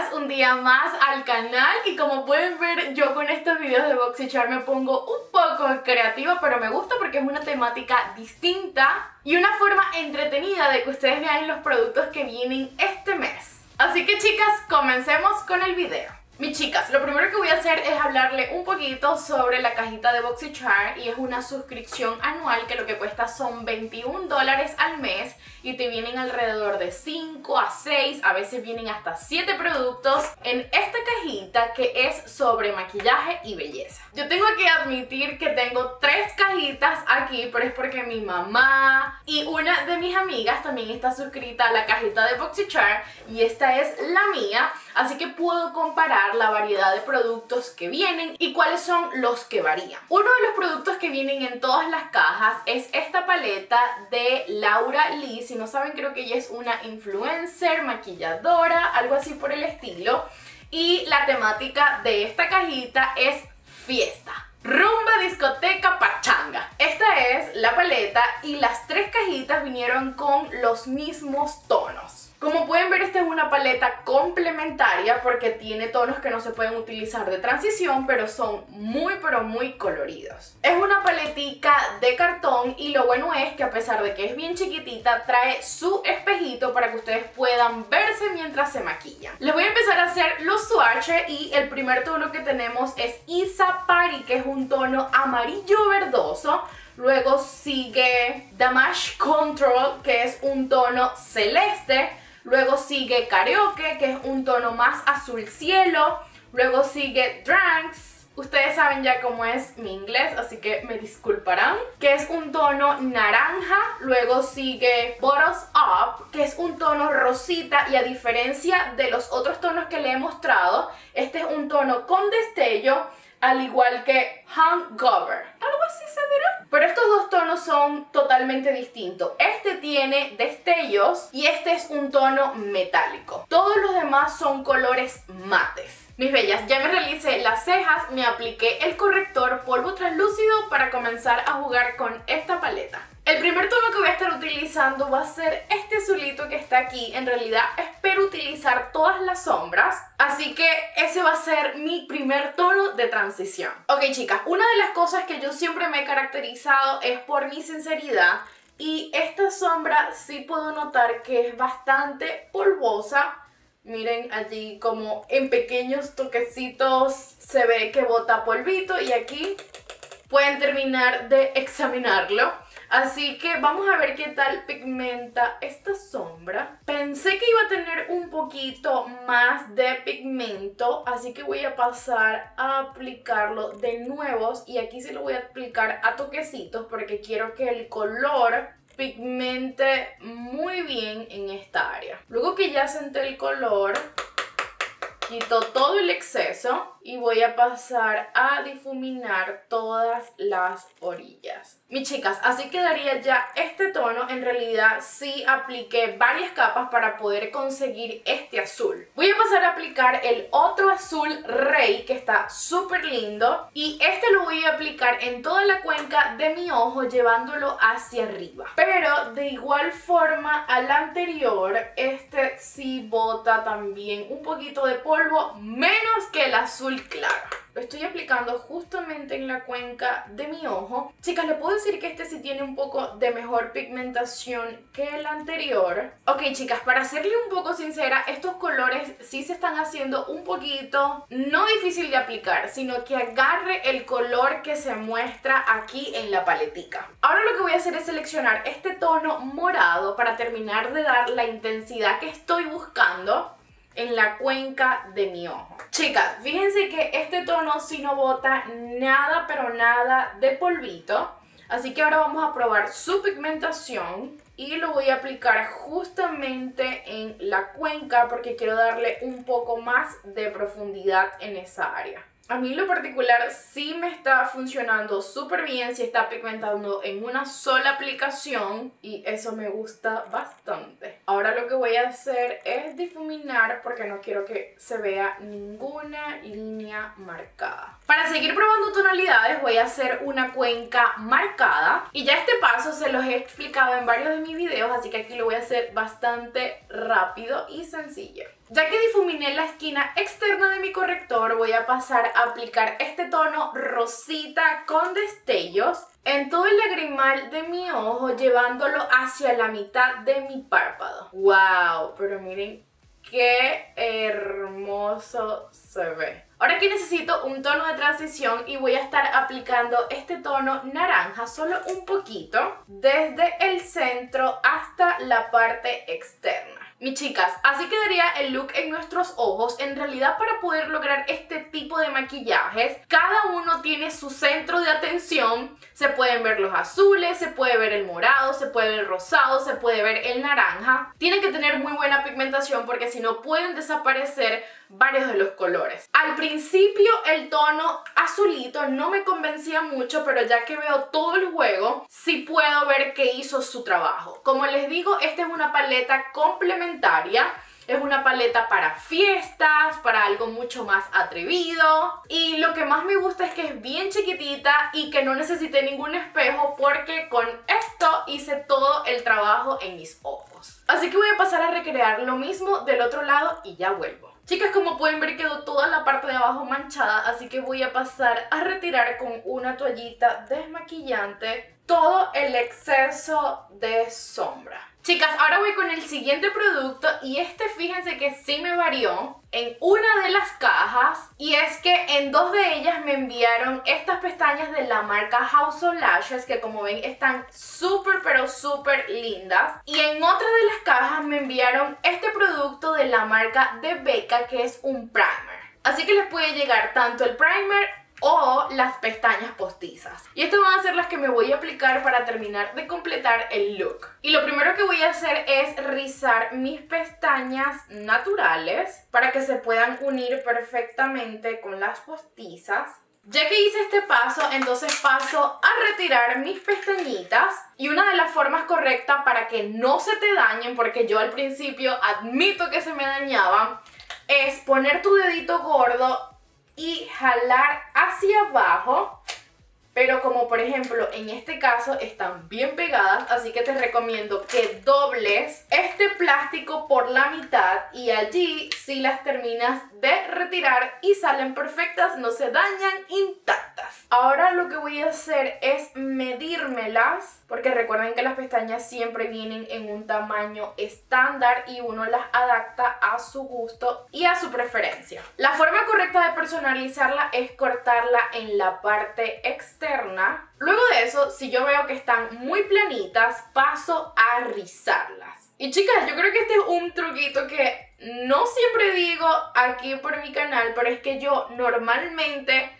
chicas, un día más al canal y como pueden ver yo con estos videos de BoxyCharm me pongo un poco creativa, pero me gusta porque es una temática distinta y una forma entretenida de que ustedes vean los productos que vienen este mes. Así que chicas, comencemos con el video. Mis chicas, lo primero que voy a hacer es hablarle un poquito sobre la cajita de BoxyCharm y es una suscripción anual que lo que cuesta son $21 al mes y te vienen alrededor de 5 a 6, a veces vienen hasta 7 productos en esta cajita que es sobre maquillaje y belleza. Yo tengo que admitir que tengo 3 cajitas aquí, pero es porque mi mamá y una de mis amigas también está suscrita a la cajita de BoxyCharm y esta es la mía, así que puedo comparar la variedad de productos que vienen y cuáles son los que varían. Uno de los productos que vienen en todas las cajas es esta paleta de Laura Lee. Si no saben, creo que ella es una influencer, maquilladora, algo así por el estilo. Y la temática de esta cajita es fiesta. Rumba, discoteca, pachanga. Esta es la paleta y las 3 cajitas vinieron con los mismos tonos. Como pueden ver, esta es una paleta complementaria porque tiene tonos que no se pueden utilizar de transición, pero son muy coloridos. Es una paletica de cartón y lo bueno es que a pesar de que es bien chiquitita, trae su espejito para que ustedes puedan verse mientras se maquillan. Les voy a empezar a hacer los swatches y el primer tono que tenemos es Isa Party, que es un tono amarillo verdoso. Luego sigue Damage Control, que es un tono celeste. Luego sigue Karaoke, que es un tono más azul cielo. Luego sigue Drinks. Ustedes saben ya cómo es mi inglés, así que me disculparán. Que es un tono naranja. Luego sigue Bottoms Up, que es un tono rosita. Y a diferencia de los otros tonos que le he mostrado, este es un tono con destello, al igual que Hangover. Algo así se dirá. Pero estos dos tonos son totalmente distintos. Este tiene destellos y este es un tono metálico. Todos los demás son colores mates. Mis bellas, ya me realicé las cejas, me apliqué el corrector polvo translúcido para comenzar a jugar con esta paleta. El primer tono que voy a estar utilizando va a ser este azulito que está aquí. En realidad espero utilizar todas las sombras, así que ese va a ser mi primer tono de transición. Ok chicas, una de las cosas que yo siempre me he caracterizado es por mi sinceridad. Y esta sombra sí puedo notar que es bastante polvosa. Miren allí como en pequeños toquecitos se ve que bota polvito y aquí pueden terminar de examinarlo. Así que vamos a ver qué tal pigmenta esta sombra. Pensé que iba a tener un poquito más de pigmento, así que voy a pasar a aplicarlo de nuevo. Y aquí sí lo voy a aplicar a toquecitos porque quiero que el color pigmente muy bien en esta área. Luego que ya senté el color, quito todo el exceso y voy a pasar a difuminar todas las orillas. Mis chicas, así quedaría ya este tono. En realidad sí apliqué varias capas para poder conseguir este azul. Voy a pasar a aplicar el otro azul Rey, que está súper lindo. Y este lo voy a aplicar en toda la cuenca de mi ojo, llevándolo hacia arriba. Pero de igual forma al anterior, este sí bota también un poquito de polvo, menos que el azul claro. Lo estoy aplicando justamente en la cuenca de mi ojo. Chicas, les puedo decir que este sí tiene un poco de mejor pigmentación que el anterior. Ok, chicas, para serle un poco sincera, estos colores sí se están haciendo un poquito, no difícil de aplicar, sino que agarre el color que se muestra aquí en la paletica. Ahora lo que voy a hacer es seleccionar este tono morado para terminar de dar la intensidad que estoy buscando en la cuenca de mi ojo. Chicas, fíjense que este tono sí no bota nada, pero nada de polvito. Así que ahora vamos a probar su pigmentación y lo voy a aplicar justamente en la cuenca porque quiero darle un poco más de profundidad en esa área. A mí en lo particular sí me está funcionando súper bien, sí está pigmentando en una sola aplicación y eso me gusta bastante. Ahora lo que voy a hacer es difuminar porque no quiero que se vea ninguna línea marcada. Para seguir probando tonalidades voy a hacer una cuenca marcada y ya este paso se los he explicado en varios de mis videos, así que aquí lo voy a hacer bastante rápido y sencillo. Ya que difuminé la esquina externa de mi corrector, voy a pasar a aplicar este tono rosita con destellos en todo el lagrimal de mi ojo, llevándolo hacia la mitad de mi párpado. ¡Wow! Pero miren qué hermoso se ve. Ahora aquí necesito un tono de transición y voy a estar aplicando este tono naranja, solo un poquito, desde el centro hasta la parte externa. Mis chicas, así quedaría el look en nuestros ojos. En realidad, para poder lograr este tipo de maquillajes, cada uno tiene su centro de atención. Se pueden ver los azules, se puede ver el morado, se puede ver el rosado, se puede ver el naranja. Tienen que tener muy buena pigmentación porque si no pueden desaparecer varios de los colores. Al principio el tono azulito no me convencía mucho, pero ya que veo todo el juego, sí puedo ver que hizo su trabajo. Como les digo, esta es una paleta complementaria. Es una paleta para fiestas, para algo mucho más atrevido. Y lo que más me gusta es que es bien chiquitita y que no necesité ningún espejo porque con esto hice todo el trabajo en mis ojos. Así que voy a pasar a recrear lo mismo del otro lado y ya vuelvo. Chicas, como pueden ver quedó toda la parte de abajo manchada, así que voy a pasar a retirar con una toallita desmaquillante todo el exceso de sombra. Chicas, ahora voy con el siguiente producto y fíjense que sí me varió en una de las cajas, y es que en dos de ellas me enviaron estas pestañas de la marca House of Lashes que, como ven, están súper pero súper lindas, y en otra de las cajas me enviaron este producto de la marca de Becca que es un primer. Así que les puede llegar tanto el primer o las pestañas postizas. Y estas van a ser las que me voy a aplicar para terminar de completar el look. Y lo primero que voy a hacer es rizar mis pestañas naturales para que se puedan unir perfectamente con las postizas. Ya que hice este paso, entonces paso a retirar mis pestañitas. Y una de las formas correctas para que no se te dañen, porque yo al principio admito que se me dañaban, es poner tu dedito gordo y jalar hacia abajo, pero como por ejemplo en este caso están bien pegadas, así que te recomiendo que dobles este plástico por la mitad y allí sí las terminas de retirar y salen perfectas, no se dañan, intactas. Ahora lo que voy a hacer es medírmelas, porque recuerden que las pestañas siempre vienen en un tamaño estándar y uno las adapta a su gusto y a su preferencia. La forma correcta de personalizarla es cortarla en la parte externa. Luego de eso, si yo veo que están muy planitas, paso a rizarlas. Y chicas, yo creo que este es un truquito que no siempre digo aquí por mi canal, pero es que yo normalmente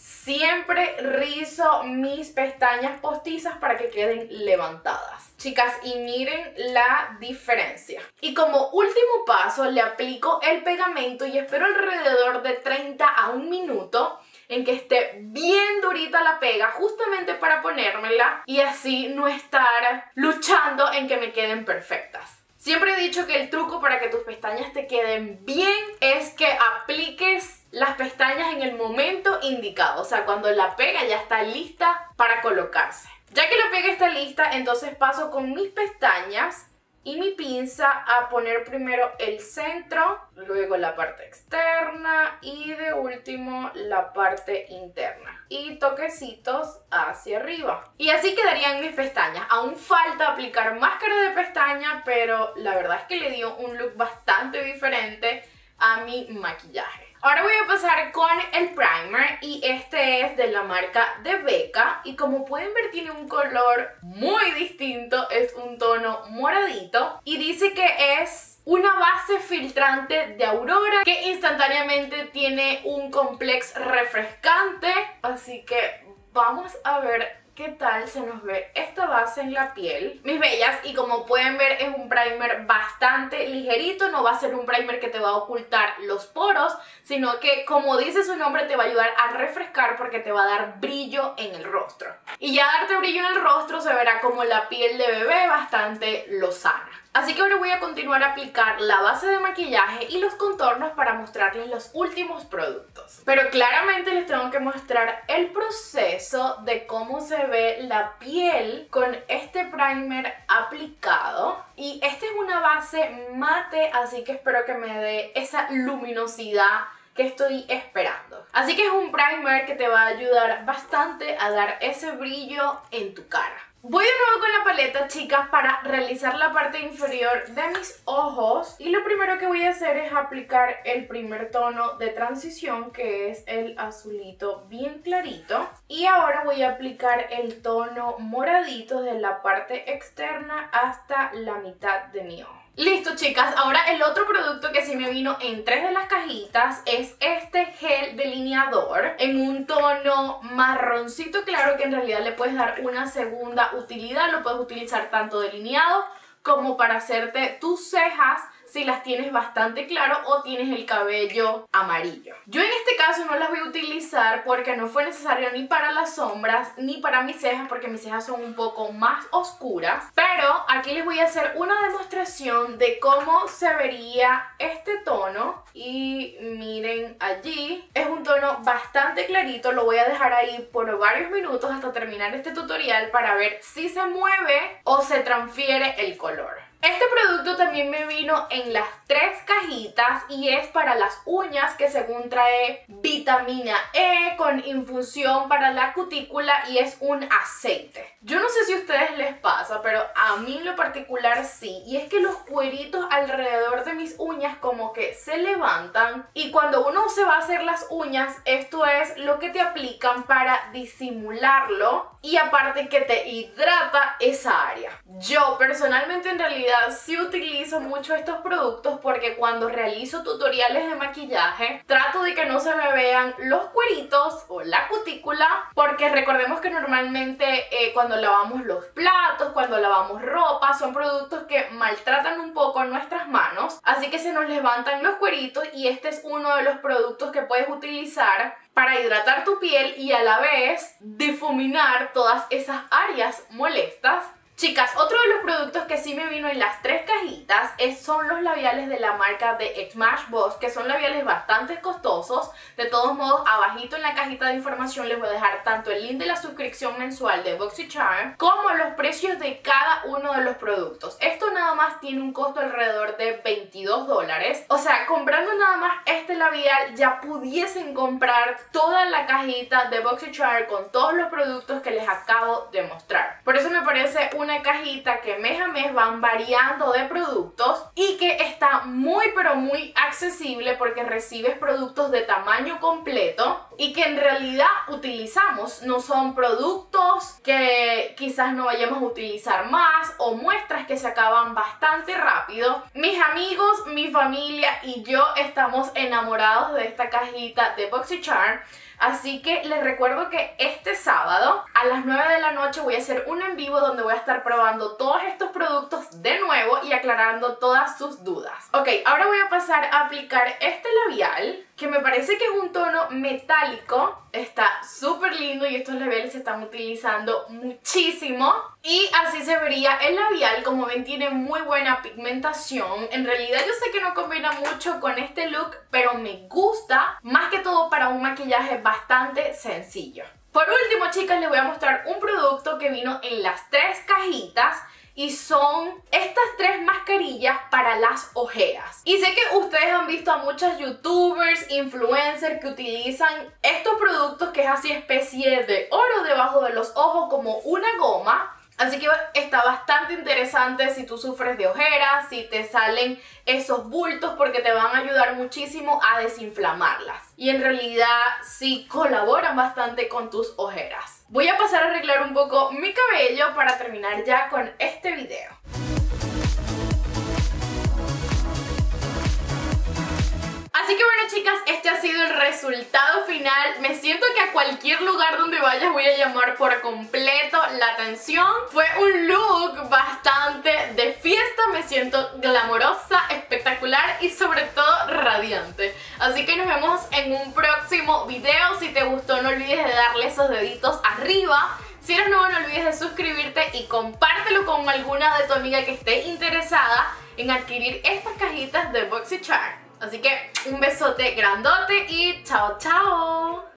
siempre rizo mis pestañas postizas para que queden levantadas. Chicas, y miren la diferencia. Y como último paso le aplico el pegamento y espero alrededor de 30 a 1 minuto en que esté bien durita la pega, justamente para ponérmela y así no estar luchando en que me queden perfectas. Siempre he dicho que el truco para que tus pestañas te queden bien es que apliques las pestañas en el momento indicado, o sea, cuando la pega ya está lista para colocarse. Ya que la pega está lista, entonces paso con mis pestañas y mi pinza a poner primero el centro, luego la parte externa y de último la parte interna. Y toquecitos hacia arriba. Y así quedarían mis pestañas. Aún falta aplicar máscara de pestaña, pero la verdad es que le dio un look bastante diferente a mi maquillaje. Ahora voy a pasar con el primer y este es de la marca de Becca y como pueden ver tiene un color muy distinto, es un tono moradito y dice que es una base filtrante de Aurora que instantáneamente tiene un complex refrescante, así que vamos a ver qué tal se nos ve esta base en la piel, mis bellas. Y como pueden ver es un primer bastante ligerito, no va a ser un primer que te va a ocultar los poros, sino que como dice su nombre te va a ayudar a refrescar porque te va a dar brillo en el rostro. Y ya darte brillo en el rostro se verá como la piel de bebé bastante lozana. Así que ahora voy a continuar a aplicar la base de maquillaje y los contornos para mostrarles los últimos productos. Pero claramente les tengo que mostrar el proceso de cómo se ve la piel con este primer aplicado. Y esta es una base mate, así que espero que me dé esa luminosidad que estoy esperando. Así que es un primer que te va a ayudar bastante a dar ese brillo en tu cara. Voy de nuevo con la paleta, chicas, para realizar la parte inferior de mis ojos. Y lo primero que voy a hacer es aplicar el primer tono de transición, que es el azulito bien clarito. Y ahora voy a aplicar el tono moradito de la parte externa hasta la mitad de mi ojo. Listo, chicas, ahora el otro producto que sí me vino en 3 de las cajitas es este gel delineador en un tono marroncito claro, que en realidad le puedes dar una segunda utilidad. Lo puedes utilizar tanto delineado como para hacerte tus cejas si las tienes bastante claro o tienes el cabello amarillo. Yo en este caso no las voy a utilizar porque no fue necesario ni para las sombras ni para mis cejas, porque mis cejas son un poco más oscuras. Pero aquí les voy a hacer una demostración de cómo se vería este tono. Y miren allí, es un tono bastante clarito. Lo voy a dejar ahí por varios minutos hasta terminar este tutorial para ver si se mueve o se transfiere el color. Este producto también me vino en las 3 cajitas y es para las uñas, que según trae vitamina E con infusión para la cutícula y es un aceite. Yo no sé si a ustedes les pasa, pero a mí en lo particular sí. Y es que los cueritos alrededor de mis uñas como que se levantan, y cuando uno se va a hacer las uñas, esto es lo que te aplican para disimularlo y aparte que te hidrata esa área. Yo personalmente en realidad sí utilizo mucho estos productos porque cuando realizo tutoriales de maquillaje trato de que no se me vean los cueritos o la cutícula, porque recordemos que normalmente cuando lavamos los platos, cuando lavamos ropa, son productos que maltratan un poco nuestras manos, así que se nos levantan los cueritos, y este es uno de los productos que puedes utilizar para hidratar tu piel y a la vez difuminar todas esas áreas molestas. Chicas, otro de los productos que sí me vino en las 3 cajitas son los labiales de la marca de Smashbox, que son labiales bastante costosos. De todos modos, abajito en la cajita de información les voy a dejar tanto el link de la suscripción mensual de BoxyCharm como los precios de cada uno de los productos. Esto nada más tiene un costo alrededor de $22. O sea, comprando nada más este labial ya pudiesen comprar toda la cajita de BoxyCharm con todos los productos que les acabo de mostrar. Por eso me parece una cajita que mes a mes van variando de productos y que está muy pero muy accesible, porque recibes productos de tamaño completo y que en realidad utilizamos. No son productos que quizás no vayamos a utilizar más o muestras que se acaban bastante rápido. Mis amigos, mi familia y yo estamos enamorados de esta cajita de BoxyCharm. Así que les recuerdo que este sábado a las 9 de la noche voy a hacer un en vivo donde voy a estar probando todos estos productos de nuevo y aclarando todas sus dudas. Ok, ahora voy a pasar a aplicar este labial, que me parece que es un tono metálico. Está súper lindo y estos labiales se están utilizando muchísimo. Y así se vería el labial. Como ven, tiene muy buena pigmentación. En realidad yo sé que no combina mucho con este look, pero me gusta, más que todo para un maquillaje bastante sencillo. Por último, chicas, les voy a mostrar un producto que vino en las 3 cajitas. Y son estas 3 mascarillas para las ojeras. Y sé que ustedes han visto a muchas youtubers, influencers que utilizan estos productos, que es así especie de oro debajo de los ojos, como una goma. Así que está bastante interesante si tú sufres de ojeras, si te salen esos bultos, porque te van a ayudar muchísimo a desinflamarlas. Y en realidad sí colaboran bastante con tus ojeras. Voy a pasar a arreglar un poco mi cabello para terminar ya con este video. Así que bueno, chicas, este ha sido el resultado final. Me siento que a cualquier lugar donde vayas voy a llamar por completo la atención. Fue un look bastante de fiesta, me siento glamorosa, espectacular y sobre todo radiante. Así que nos vemos en un próximo video. Si te gustó, no olvides de darle esos deditos arriba. Si eres nuevo no olvides de suscribirte y compártelo con alguna de tu amiga que esté interesada en adquirir estas cajitas de BoxyCharm. Así que un besote grandote y chao chao.